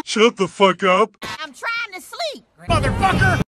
Shut the fuck up. I'm trying to sleep. Motherfucker!